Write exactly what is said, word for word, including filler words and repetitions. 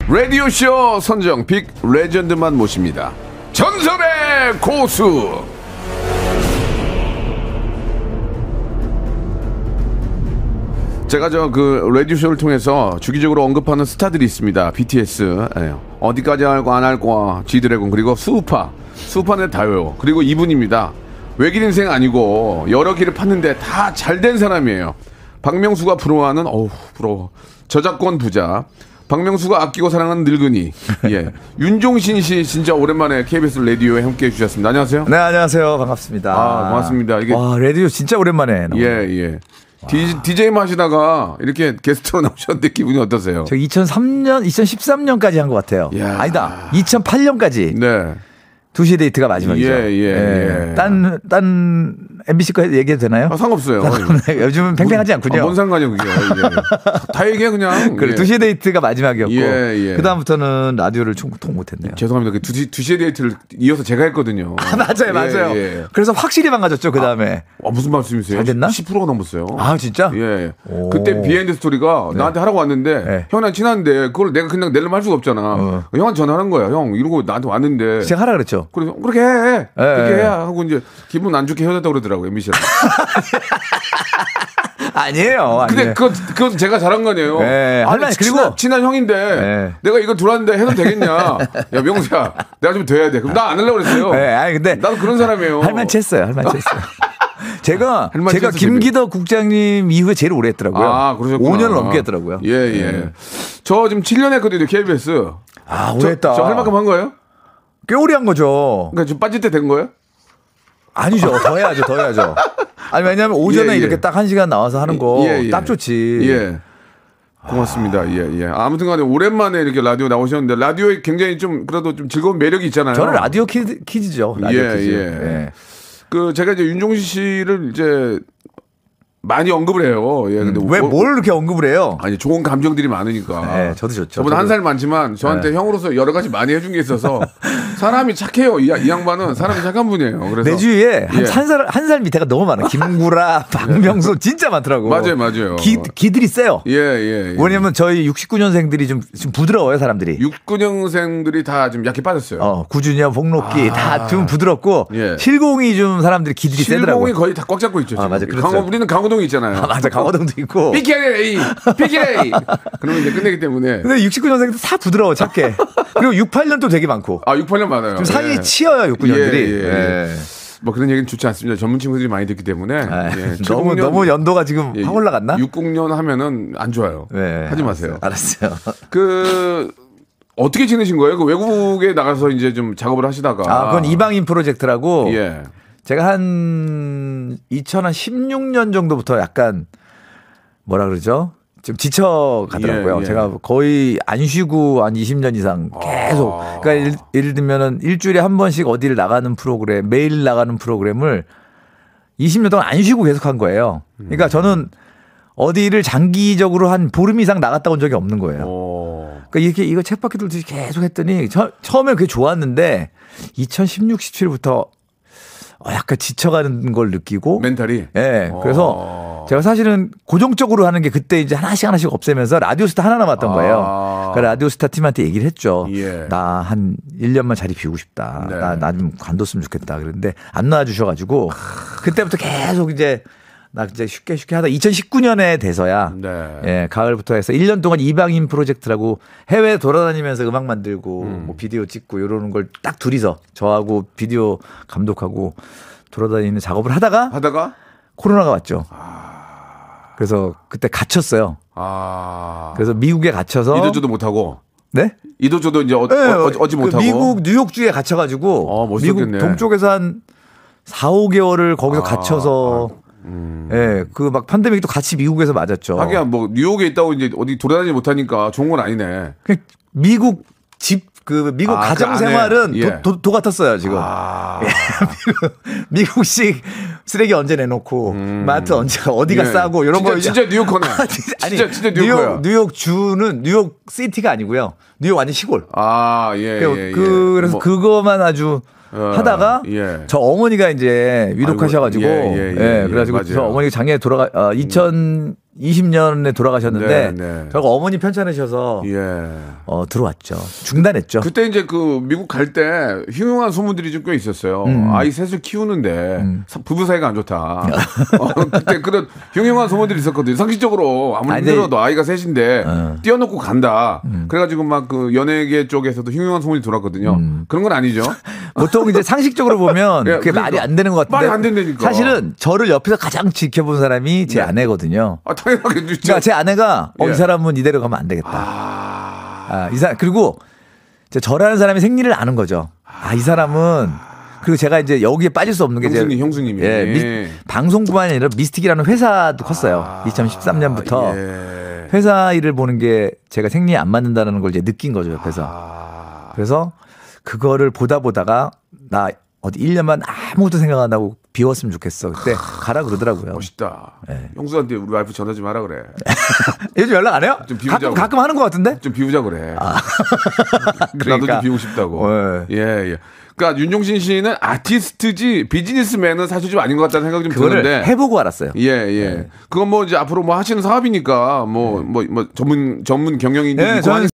라디오쇼 선정 빅 레전드만 모십니다. 전설의 고수. 제가 저 그 라디오쇼를 통해서 주기적으로 언급하는 스타들이 있습니다. 비티에스. 예. 어디까지 할거 안 할 거야. 지드래곤 그리고 수우파. 수우파는 다요. 그리고 이분입니다. 외길 인생 아니고 여러 길을 팠는데 다 잘된 사람이에요. 박명수가 부러워하는 어우 부러워. 저작권 부자. 박명수가 아끼고 사랑하는 늙은이. 예. 윤종신 씨 진짜 오랜만에 케이비에스 라디오에 함께 해주셨습니다. 안녕하세요. 네, 안녕하세요. 반갑습니다. 아, 고맙습니다. 이게 와, 라디오 진짜 오랜만에. 예, 예. 디, 디제이 하시다가 이렇게 게스트로 나오셨는데 기분이 어떠세요? 저 이천삼 년, 이천십삼 년까지 한 것 같아요. 야. 아니다. 이천팔 년까지. 네. 두 시 데이트가 마지막이죠. 예, 예, 예. 예. 딴, 딴 엠비씨 거 얘기해도 되나요? 아, 상관없어요. 요즘은 팽팽하지 않군요. 아, 뭔 상관이야, 그게. 다 얘기해, 그냥. 그래, 예. 두 시 데이트가 마지막이었고. 예, 예. 그다음부터는 라디오를 총통 못했네요. 죄송합니다. 두 시, 두 시 데이트를 이어서 제가 했거든요. 아, 맞아요, 맞아요. 예, 예. 그래서 확실히 망가졌죠, 그 다음에. 아, 아, 무슨 말씀이세요? 잘 됐나? 십 퍼센트가 넘었어요. 아, 진짜? 예. 오. 그때 비하인드 스토리가 네. 나한테 하라고 왔는데, 네. 형이랑 친한데, 그걸 내가 그냥 내려면 할 수가 없잖아. 어. 형한테 전화하는 거야. 형, 이러고 나한테 왔는데. 제가 하라 그랬죠. 그래서, 그렇게 해. 네. 그렇게 해야 하고 이제 기분 안 좋게 헤어졌다고 그러더라고요, 엠비씨랑. 아니에요. 근데 아니에요. 그건, 그건 제가 잘한 거네요. 네, 아니, 할머니, 친한, 그리고- 친한 형인데 네. 내가 이거 들어왔는데 해도 되겠냐? 야 명수야, 내가 좀 돼야 돼. 그럼 나 안 하려고 그랬어요. 네, 아니 근데 나도 그런 사람이에요. 할만치 했어요. 할만치 했어요. 제가 할만치 제가 했어, 김기덕 국장님 이후에 제일 오래 했더라고요. 아, 그러셨구나. 오 년을 넘게 했더라고요. 예, 예. 네. 저 지금 칠 년 했거든요, 케이비에스. 아, 저, 오래 했다. 저 할 만큼 한 거예요? 꽤 오래 한 거죠. 그러니까 지금 빠질 때 된 거예요? 아니죠. 더 해야죠. 더 해야죠. 아니 왜냐면 오전에 예, 예. 이렇게 딱 한 시간 나와서 하는 거 딱 예, 예. 좋지. 예. 고맙습니다. 예, 예. 아무튼 간에 오랜만에 이렇게 라디오 나오셨는데, 라디오에 굉장히 좀, 그래도 좀 즐거운 매력이 있잖아요. 저는 라디오 키즈, 키즈죠. 라디오 예, 키즈. 예. 예. 그, 제가 이제 윤종신 씨를 이제 많이 언급을 해요. 예, 근데 왜 뭐- 뭘 이렇게 언급을 해요? 아니, 좋은 감정들이 많으니까. 네, 저도 좋죠. 저보다 한 저도. 살 많지만 저한테 네. 형으로서 여러 가지 많이 해준 게 있어서 사람이 착해요. 이, 이 양반은 사람이 착한 분이에요. 그래서. 내 주위에 한, 예. 한 살, 한 살 밑에가 너무 많아. 김구라, 박명수 진짜 많더라고. 맞아요, 맞아요. 기, 기들이 세요. 예, 예. 예. 왜냐면 저희 육십구 년생들이 좀, 좀 부드러워요, 사람들이. 육구 년생들이 다 좀 약해 빠졌어요. 어, 구준이와 복록기 아. 다 좀 부드럽고 예. 칠공이 좀 사람들이 기들이 세더라고. 실공이 거의 다 꽉 잡고 있죠. 아, 지금. 맞아, 그렇죠. 강호, 우리는 강호동이 있잖아요. 아, 맞아. 강호동도 있고. 피케레이! 피케레이! 그러면 이제 끝내기 때문에. 근데 육십구 년생들 다 부드러워, 착해. 그리고 육십팔 년도 되게 많고. 아, 육십팔 년 많아요. 좀 사이에 예. 치여요, 육십구 년들이. 예, 예, 예. 뭐 그런 얘기는 좋지 않습니다. 전문 친구들이 많이 듣기 때문에. 아, 예. 너무, 너무 연도가 지금 예, 확 올라갔나? 육십 년 하면은 안 좋아요. 네, 하지 마세요. 알았어요. 그 어떻게 지내신 거예요? 그 외국에 나가서 이제 좀 작업을 하시다가. 아, 그건 이방인 프로젝트라고. 예. 제가 한 이천십육 년 정도부터 약간 뭐라 그러죠? 좀 지쳐가더라고요. 예, 예. 제가 거의 안 쉬고 한 이십 년 이상 계속. 아. 그러니까 예를, 예를 들면은 일주일에 한 번씩 어디를 나가는 프로그램, 매일 나가는 프로그램을 이십 년 동안 안 쉬고 계속 한 거예요. 그러니까 저는 어디를 장기적으로 한 보름 이상 나갔다 온 적이 없는 거예요. 오. 그러니까 이렇게 이거 책바퀴 돌듯이 계속 했더니 처, 처음에 그게 좋았는데 이천십육, 십칠부터 어, 약간 지쳐가는 걸 느끼고. 멘탈이. 예. 그래서 어. 제가 사실은 고정적으로 하는 게 그때 이제 하나씩 하나씩 없애면서 라디오스타 하나 남았던 거예요. 아. 그 라디오스타 팀한테 얘기를 했죠. 예. 나 한 일 년만 자리 비우고 싶다. 네. 나, 나 좀 관뒀으면 좋겠다. 그런데 안 놔주셔가지고 그때부터 계속 이제 나 이제 쉽게 쉽게 하다 이천십구 년에 돼서야 네. 예, 가을부터 해서 일 년 동안 이방인 프로젝트라고 해외 돌아다니면서 음악 만들고 음. 뭐 비디오 찍고 이러는 걸 딱 둘이서 저하고 비디오 감독하고 돌아다니는 작업을 하다가 하다가 코로나가 왔죠. 그래서 그때 갇혔어요. 아. 그래서 미국에 갇혀서 이도저도 못하고. 네? 이도저도 이제 어, 네, 어, 어, 어지 그 못하고. 미국 뉴욕주에 갇혀가지고 어, 미국 멋있었겠네. 동쪽에서 한 사, 오 개월을 거기서 아, 갇혀서 음. 예, 그 막 팬데믹도 같이 미국에서 맞았죠. 하기야 뭐 뉴욕에 있다고 이제 어디 돌아다니지 못하니까 좋은 건 아니네. 그냥 미국 집 그 미국 아, 가정 그 안에. 생활은 예. 도, 도, 도 같았어요 지금. 아. 미국식 쓰레기 언제 내놓고 마트 언제 어디가 예. 싸고 이런 진짜, 거 진짜 뉴요커네. 아니, 진짜 진짜 뉴요커야. 뉴욕 뉴욕 주는 뉴욕 시티가 아니고요. 뉴욕 완전 시골. 아, 예, 그, 예, 예. 그, 래서 뭐, 그거만 아주 어, 하다가 예. 저 어머니가 이제 위독하셔가지고 아이고, 예, 예, 예, 예, 그래가지고 예, 저 맞아요. 어머니가 작년에 돌아가 어, 이천이십 년에 돌아가셨는데 네, 네. 저가 어머니 편찮으셔서 예. 어, 들어왔죠. 중단했죠. 그때 이제 그 미국 갈 때 흉흉한 소문들이 좀 꽤 있었어요. 음. 아이 셋을 키우는데 사- 부부 사이가 안 좋다. 어, 그때 그런 흉흉한 소문들이 있었거든요. 상식적으로 아무리 아니, 힘들어도 아이가 셋인데 어. 띄워놓고 간다. 그래가지고 막 그 연예계 쪽에서도 흉흉한 소문이 돌았거든요. 음. 그런 건 아니죠. 보통 이제 상식적으로 보면 예, 그게 그러니까. 말이 안 되는 것 같은데 말이 안 된다니까. 사실은 저를 옆에서 가장 지켜본 사람이 제 네. 아내거든요. 아 당연하게 진짜. 그러니까 제 아내가 어, 예. 이 사람은 이대로 가면 안 되겠다. 아, 아, 이 사람 그리고 이제 저라는 사람의 생리를 아는 거죠. 아, 이 사람은 그리고 제가 이제 여기에 빠질 수 없는 게 형수님, 이제 형수님이. 예, 미, 방송뿐만 아니라 미스틱이라는 회사도 컸어요. 이천십삼 년부터 예. 회사 일을 보는 게 제가 생리에 안 맞는다는 걸 이제 느낀 거죠, 옆에서. 아, 그래서 그거를 보다 보다가 나 어디 일 년만 아무것도 생각 안 하고 비웠으면 좋겠어. 그때 가라 그러더라고요. 멋있다. 예. 형수한테 우리 와이프 전화 좀 하라 그래. 요즘 연락 안 해요? 좀 비우자고. 가끔 가끔 하는 것 같은데? 좀 비우자 그래. 나도 그러니까. 좀 비우고 싶다고. 예. 예, 예. 그러니까 윤종신 씨는 아티스트지 비즈니스맨은 사실 좀 아닌 것 같다는 생각이 좀 그거를 드는데. 해보고 알았어요. 예, 예. 그건 뭐 이제 앞으로 뭐 하시는 사업이니까 뭐 뭐 뭐 전문 전문 경영인들 예, 있고 저는 하니까